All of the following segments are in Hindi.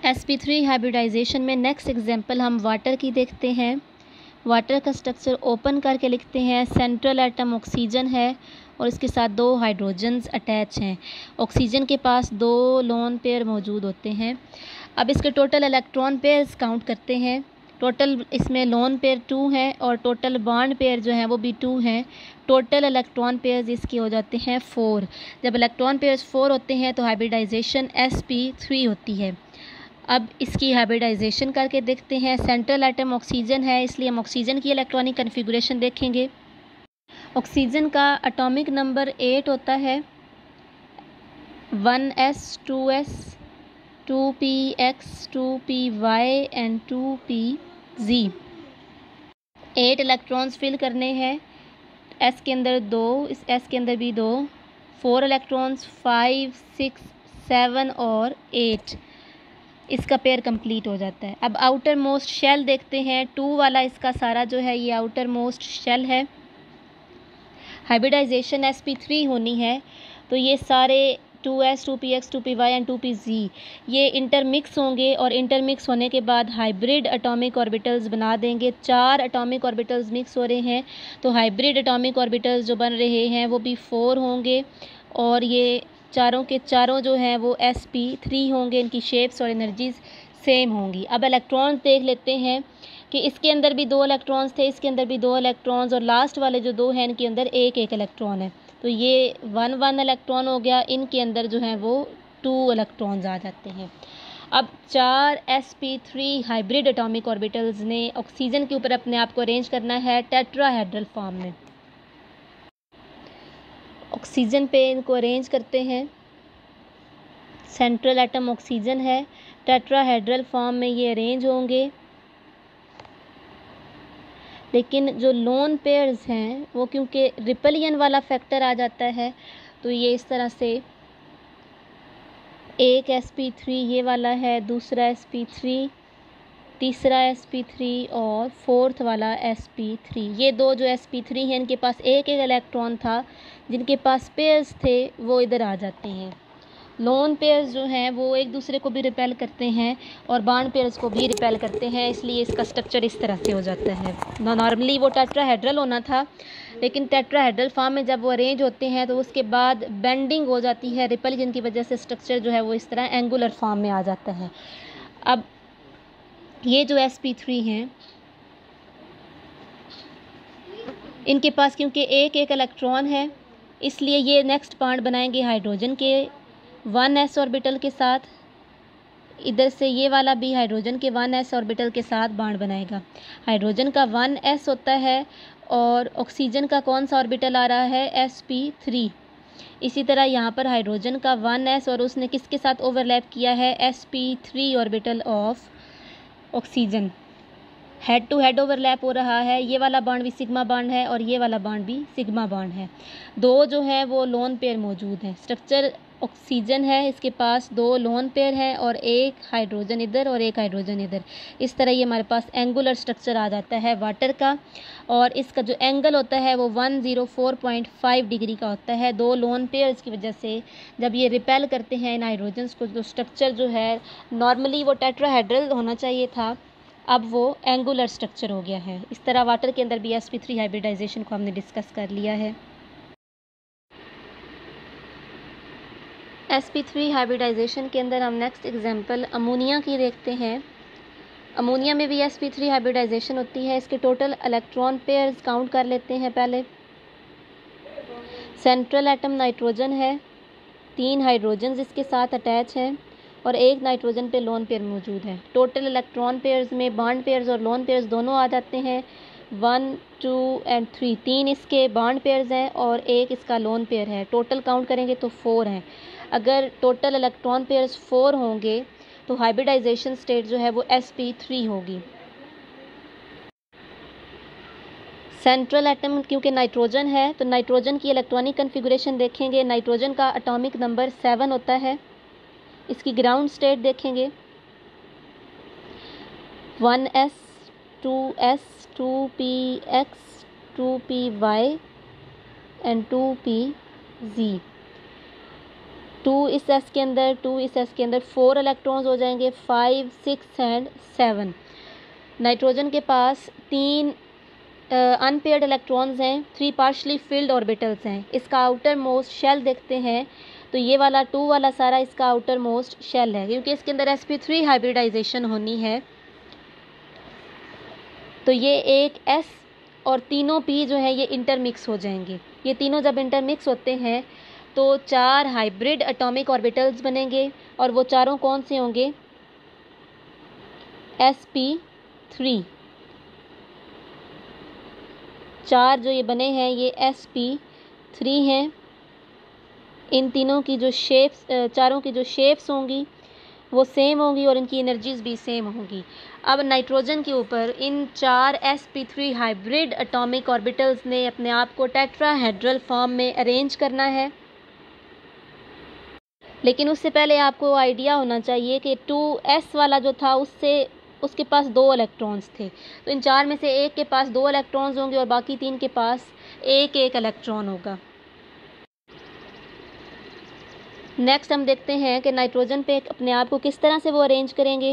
sp3 हाइब्रिडाइजेशन में नेक्स्ट एग्जांपल हम वाटर की देखते हैं। वाटर का स्ट्रक्चर ओपन करके लिखते हैं। सेंट्रल एटम ऑक्सीजन है और इसके साथ 2 हाइड्रोजन्स अटैच हैं। ऑक्सीजन के पास 2 लोन पेयर मौजूद होते हैं। अब इसके टोटल इलेक्ट्रॉन पेयर्स काउंट करते हैं। टोटल इसमें लोन पेयर 2 हैं और टोटल बॉन्ड पेयर जो हैं वो भी 2 हैं। टोटल इलेक्ट्रॉन पेयर्स इसके हो जाते हैं 4। जब इलेक्ट्रॉन पेयर्स 4 होते हैं तो हाइब्रिडाइजेशन sp3 होती है। अब इसकी हाइब्रिडाइजेशन करके देखते हैं। सेंट्रल एटम ऑक्सीजन है, इसलिए हम ऑक्सीजन की इलेक्ट्रॉनिक कन्फिगरेशन देखेंगे। ऑक्सीजन का एटॉमिक नंबर 8 होता है। 1s 2s 2px 2py and 2pz। 8 electrons fill करने हैं। s के अंदर 2, इस s के अंदर भी 2, 4 इलेक्ट्रॉन्स 5 6 7 और 8, इसका पेयर कंप्लीट हो जाता है। अब आउटर मोस्ट शेल देखते हैं। 2 वाला इसका सारा जो है ये आउटर मोस्ट शेल है। हाइब्रिडाइजेशन sp3 होनी है तो ये सारे 2s 2px 2py and 2pz ये इंटरमिक्स होंगे और इंटरमिक्स होने के बाद हाइब्रिड एटॉमिक ऑर्बिटल्स बना देंगे। 4 एटॉमिक ऑर्बिटल्स मिक्स हो रहे हैं तो हाइब्रिड एटॉमिक ऑर्बिटल्स जो बन रहे हैं वो भी 4 होंगे और ये चारों के चारों जो हैं वो sp3 होंगे। इनकी शेप्स और एनर्जीज सेम होंगी। अब इलेक्ट्रॉन्स देख लेते हैं कि इसके अंदर भी 2 इलेक्ट्रॉन्स थे, इसके अंदर भी 2 इलेक्ट्रॉन्स और लास्ट वाले जो 2 हैं इनके अंदर एक इलेक्ट्रॉन है। तो ये 1 इलेक्ट्रॉन हो गया। इनके अंदर जो है वो 2 इलेक्ट्रॉन्स आ जाते हैं। अब 4 sp3 हाइब्रिड एटॉमिक ऑर्बिटल्स ने ऑक्सीजन के ऊपर अपने आप को अरेंज करना है टेट्राहेड्रल फॉर्म में। ऑक्सीजन पे इनको अरेंज करते हैं। सेंट्रल एटम ऑक्सीजन है, टेट्राहेड्रल फॉर्म में ये अरेंज होंगे। लेकिन जो लोन पेयर्स हैं वो क्योंकि रिपलियन वाला फैक्टर आ जाता है तो ये इस तरह से एक sp3 ये वाला है, दूसरा sp3, तीसरा sp3 और फोर्थ वाला sp3। ये 2 जो sp3 हैं इनके पास एक इलेक्ट्रॉन था। जिनके पास पेयर्स थे वो इधर आ जाते हैं। लोन पेयर्स जो हैं वो एक दूसरे को भी रिपेल करते हैं और बॉन्ड पेयर्स को भी रिपेल करते हैं, इसलिए इसका स्ट्रक्चर इस तरह से हो जाता है। नॉर्मली वो टेट्राहेड्रल होना था लेकिन टेट्राहेड्रल फॉर्म में जब वो अरेंज होते हैं तो उसके बाद बेंडिंग हो जाती है रिपल्जन की वजह से स्ट्रक्चर जो है वो इस तरह एंगुलर फॉर्म में आ जाता है। अब ये जो sp3 हैं इनके पास क्योंकि एक इलेक्ट्रॉन है इसलिए ये नेक्स्ट बॉन्ड बनाएंगे हाइड्रोजन के 1s ऑर्बिटल के साथ। इधर से ये वाला भी हाइड्रोजन के 1s ऑर्बिटल के साथ बॉन्ड बनाएगा। हाइड्रोजन का 1s होता है और ऑक्सीजन का कौन सा ऑर्बिटल आ रहा है sp3। इसी तरह यहाँ पर हाइड्रोजन का 1s और उसने किसके साथ ओवरलैप किया है sp3 orbital of oxygen. Head to head overlap हो रहा है। ये वाला बॉन्ड भी सिग्मा बॉन्ड है और ये वाला बॉन्ड भी सिग्मा बॉन्ड है। 2 जो है वो लोन पेयर मौजूद हैं। स्ट्रक्चर ऑक्सीजन है, इसके पास 2 लोन पेयर हैं और एक हाइड्रोजन इधर और एक हाइड्रोजन इधर। इस तरह ये हमारे पास एंगुलर स्ट्रक्चर आ जाता है वाटर का और इसका जो एंगल होता है वो 104.5 डिग्री का होता है। 2 लोन पेयर्स की वजह से जब ये रिपेल करते हैं इन हाइड्रोजन्स को तो स्ट्रक्चर जो है नॉर्मली वो टेट्राहेड्रल होना चाहिए था, अब वो एंगुलर स्ट्रक्चर हो गया है। इस तरह वाटर के अंदर भी sp3 हाइब्रिडाइजेशन को हमने डिस्कस कर लिया है। sp3 हाइब्रिडाइजेशन के अंदर हम नेक्स्ट एग्जांपल अमोनिया की देखते हैं। अमोनिया में भी sp3 हाइब्रिडाइजेशन होती है। इसके टोटल इलेक्ट्रॉन पेयर्स काउंट कर लेते हैं पहले। सेंट्रल एटम नाइट्रोजन है, 3 हाइड्रोजन इसके साथ अटैच हैं और एक नाइट्रोजन पे लोन पेयर मौजूद है। टोटल इलेक्ट्रॉन पेयर्स में बॉन्ड पेयर्स और लोन पेयर्स दोनों आ जाते हैं। 1 2 एंड 3, 3 इसके बॉन्ड पेयर्स हैं और एक इसका लोन पेयर है। टोटल काउंट करेंगे तो 4 हैं। अगर टोटल इलेक्ट्रॉन पेयर्स 4 होंगे तो हाइब्रिडाइजेशन स्टेट जो है वो sp3 होगी। सेंट्रल एटम क्योंकि नाइट्रोजन है तो नाइट्रोजन की इलेक्ट्रॉनिक कन्फिगरेशन देखेंगे। नाइट्रोजन का एटॉमिक नंबर 7 होता है। इसकी ग्राउंड स्टेट देखेंगे 1s 2s 2px 2py and 2pz। 2 इस s के अंदर 2 इस s के अंदर 4 इलेक्ट्रॉन्स हो जाएंगे, 5 6 एंड 7। नाइट्रोजन के पास 3 अनपेयर्ड इलेक्ट्रॉन्स हैं, 3 पार्शली फिल्ड ऑर्बिटल्स हैं। इसका आउटर मोस्ट शेल देखते हैं तो ये वाला 2 वाला सारा इसका आउटर मोस्ट शेल है, क्योंकि इसके अंदर sp3 हाइब्रिडाइजेशन होनी है। तो ये एक s और तीनों p जो है ये इंटरमिक्स हो जाएंगे। ये तीनों जब इंटरमिक्स होते हैं तो 4 हाइब्रिड एटॉमिक ऑर्बिटल्स बनेंगे, और वो चारों कौन से होंगे? sp3। 4 जो ये बने हैं ये sp3 हैं। इन तीनों की जो शेप्स, चारों की जो शेप्स होंगी वो सेम होंगी और इनकी एनर्जीज भी सेम होंगी। अब नाइट्रोजन के ऊपर इन 4 sp3 हाइब्रिड एटॉमिक ऑर्बिटल्स ने अपने आप को टेट्राहेड्रल फॉर्म में अरेंज करना है। लेकिन उससे पहले आपको आइडिया होना चाहिए कि 2s वाला जो था उसके पास 2 इलेक्ट्रॉन्स थे। तो इन 4 में से एक के पास 2 इलेक्ट्रॉन्स होंगे और बाकी 3 के पास एक इलेक्ट्रॉन होगा। नेक्स्ट हम देखते हैं कि नाइट्रोजन पे अपने आप को किस तरह से वो अरेंज करेंगे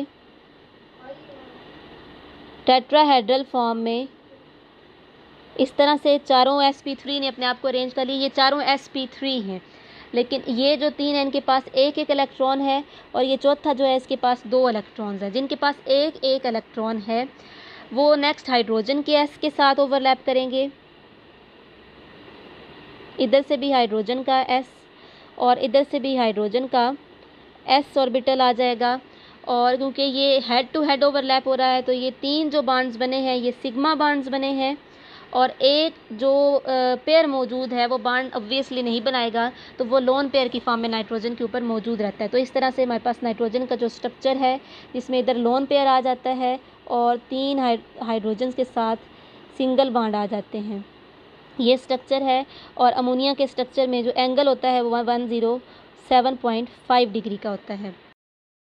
टेट्राहेड्रल फॉर्म में। इस तरह से चारों sp3 ने अपने आप को अरेंज कर लिया। ये चारों sp3 हैं, लेकिन ये जो 3 है इनके पास एक इलेक्ट्रॉन है, और ये चौथा जो है इसके पास 2 इलेक्ट्रॉन्स हैं। जिनके पास एक इलेक्ट्रॉन है वो नेक्स्ट हाइड्रोजन के s के साथ ओवरलैप करेंगे। इधर से भी हाइड्रोजन का s और इधर से भी हाइड्रोजन का s ऑर्बिटल आ जाएगा। और क्योंकि ये हेड टू हेड ओवरलैप हो रहा है तो ये 3 जो बॉन्ड्स बने हैं ये सिग्मा बॉन्ड्स बने हैं, और एक जो पेयर मौजूद है वो बॉन्ड ऑब्वियसली नहीं बनाएगा, तो वो लोन पेयर की फॉर्म में नाइट्रोजन के ऊपर मौजूद रहता है। तो इस तरह से हमारे पास नाइट्रोजन का जो स्ट्रक्चर है जिसमें इधर लोन पेयर आ जाता है और 3 हाइड्रोजन के साथ सिंगल बॉन्ड आ जाते हैं, ये स्ट्रक्चर है। और अमोनिया के स्ट्रक्चर में जो एंगल होता है वो 107.5 डिग्री का होता है।